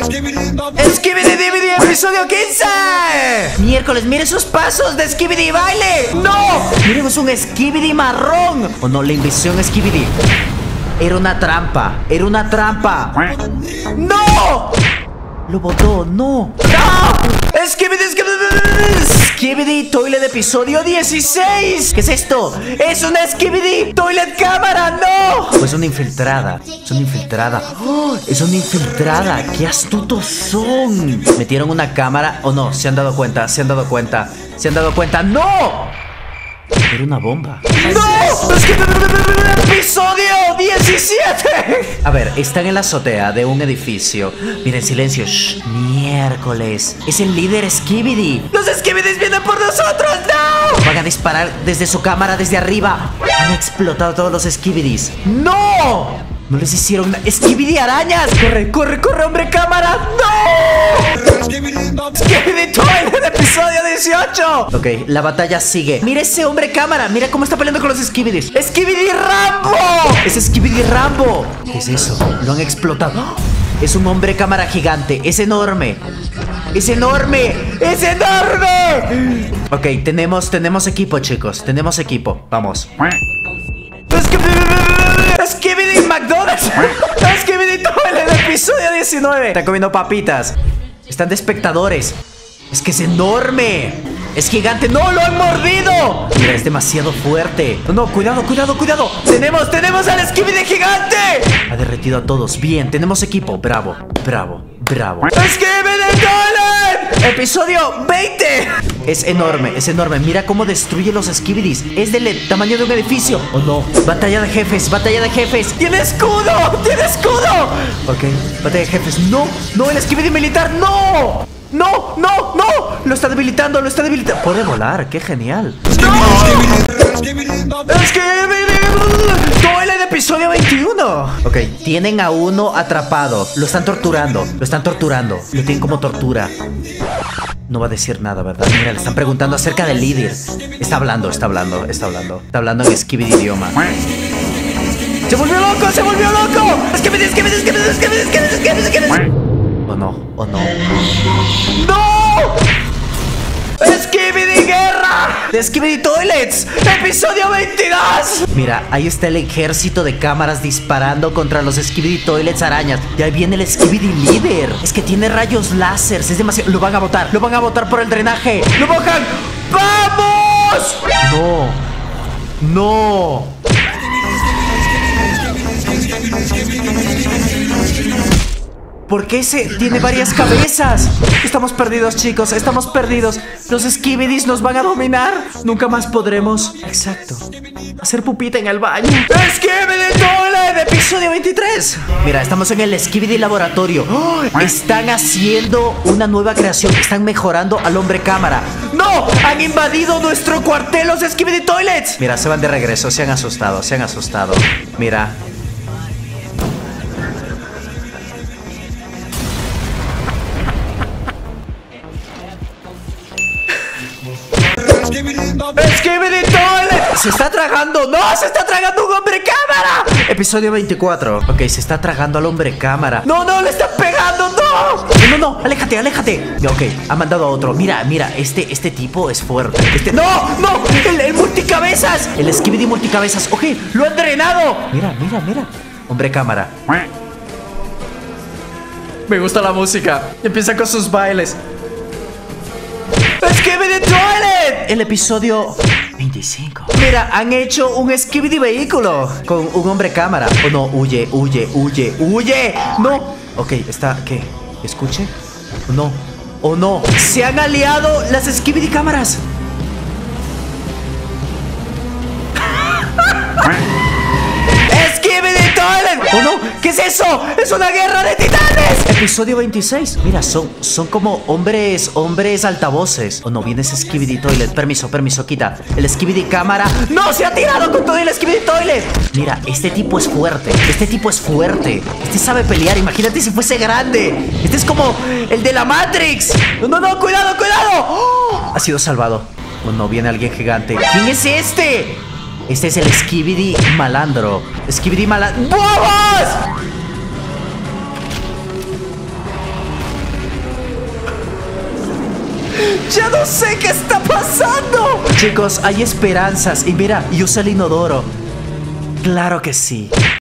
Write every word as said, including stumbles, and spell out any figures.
Skibidi Dibidi, episodio quince. Miércoles, mire esos pasos de Skibidi baile. ¡No! Miren, es un Skibidi marrón. O no, la invasión Skibidi era una trampa. Era una trampa. ¡No! Lo botó, no. ¡No! Skibidi, Skibidi, Skibidi Toilet episodio dieciséis. ¿Qué es esto? ¡Es una Skibidi Toilet cámara! ¡No! Pues es una infiltrada. Es una infiltrada. ¡Oh! Es una infiltrada. ¡Qué astutos son! ¿Metieron una cámara? ¿O no? ¿Se han dado cuenta? ¿Se han dado cuenta? ¿Se han dado cuenta? ¡No! Era una bomba. ¡No! ¡Es que... ¡Episodio diecisiete! A ver, están en la azotea de un edificio. Miren, silencio. Shh. Miércoles. Es el líder Skibidi. ¡Los Skibidis vienen por nosotros! ¡No! Van a disparar desde su cámara, desde arriba. Han explotado todos los Skibidis. ¡No! No les hicieron nada. ¡Skibidi arañas! ¡Corre, corre, corre, hombre cámara! ¡No! ¡Skibidi Toilet, episodio dieciocho! Ok, la batalla sigue. Mira ese hombre cámara. Mira cómo está peleando con los Skibidis. ¡Skibidi Rambo! ¡Es Skibidi Rambo! ¿Qué es eso? Lo han explotado. Es un hombre cámara gigante. Es enorme. ¡Es enorme! ¡Es enorme! Ok, tenemos, tenemos equipo, chicos. Tenemos equipo. Vamos. Skibidi McDonald's. Skibidi Toilet, episodio diecinueve. Están comiendo papitas. Están de espectadores. Es que es enorme. Es gigante. ¡No! ¡Lo han mordido! Mira, es demasiado fuerte. No, no, cuidado, cuidado, cuidado. Tenemos, tenemos al Skibidi gigante. Ha derretido a todos. Bien, tenemos equipo. Bravo, bravo, bravo. ¡Skibidi Toilet! Episodio veinte. Es enorme, es enorme. Mira cómo destruye los Skibidis. Es del tamaño de un edificio. Oh no, batalla de jefes, batalla de jefes. ¡Tiene escudo! ¡Tiene escudo! Ok, batalla de jefes. No, no, el Skibidi militar, no. ¡No! ¡No! ¡No! Lo está debilitando, lo está debilitando. Puede volar, qué genial. ¡No! ¡Skibidi Toilet episodio veintiuno! Ok, tienen a uno atrapado. Lo están torturando, lo están torturando. Lo tienen como tortura. No va a decir nada, ¿verdad? Mira, le están preguntando acerca del líder. Está hablando, está hablando, está hablando. Está hablando en Skibidi idioma. ¡Se volvió loco! ¡Se volvió loco! ¡Skibidi, Skibidi, Skibidi, Skibidi, Skibidi, Skibidi, Skibidi! ¿O no? ¿O no? ¡No! ¡Skibidi Guerra! ¡De Skibidi Toilets! ¡Episodio veintidós! Mira, ahí está el ejército de cámaras disparando contra los Skibidi Toilets arañas. Y ahí viene el Skibidi líder. Es que tiene rayos láser. Es demasiado... Lo van a botar. Lo van a botar por el drenaje. ¡Lo bojan! ¡Vamos! No. No. ¿Por qué ese tiene varias cabezas? Estamos perdidos, chicos, estamos perdidos. Los Skibidis nos van a dominar. Nunca más podremos, exacto, hacer pupita en el baño. ¡Skibidi Toilet, episodio veintitrés! Mira, estamos en el Skibidi laboratorio. ¡Oh! Están haciendo una nueva creación. Están mejorando al hombre cámara. ¡No! ¡Han invadido nuestro cuartel los Skibidi Toilets! Mira, se van de regreso, se han asustado, se han asustado. Mira. ¡Skibidi Toilet! ¡Se está tragando! ¡No! ¡Se está tragando un hombre cámara! Episodio veinticuatro. Ok, se está tragando al hombre cámara. ¡No, no! ¡Le están pegando! ¡No! No, no, aléjate, aléjate. Ok, ha mandado a otro. Mira, mira, este, este tipo es fuerte. Este... ¡No! ¡No! ¡El, el multicabezas! El Skibidi multicabezas. Ok, lo han drenado. Mira, mira, mira. Hombre cámara. Me gusta la música. Empieza con sus bailes. ¡Skibidi Toilet! El episodio veinticinco. Mira, han hecho un Skibidi vehículo con un hombre cámara. Oh no, huye, huye, huye, huye. No. Ok, está, ¿qué? ¿Escuche? Oh no, oh no. Se han aliado las Skibidi cámaras. ¡Skibidi Toilet! ¡Oh no! ¿Qué es eso? ¡Es una guerra de titanes! Episodio veintiséis. Mira, son, son como hombres, hombres altavoces. Oh no, viene ese Skibidi Toilet. Permiso, permiso, quita. El Skibidi cámara. ¡No! ¡Se ha tirado con todo el Skibidi Toilet! Mira, este tipo es fuerte. Este tipo es fuerte. Este sabe pelear. Imagínate si fuese grande. Este es como el de la Matrix. No, no, no, cuidado, cuidado. ¡Oh! Ha sido salvado. Oh no, viene alguien gigante. ¿Quién es este? Este es el Skibidi malandro. Skibidi malandro. ¡Vamos! ¡Ya no sé qué está pasando! Chicos, hay esperanzas. Y mira, y usa el inodoro. Claro que sí.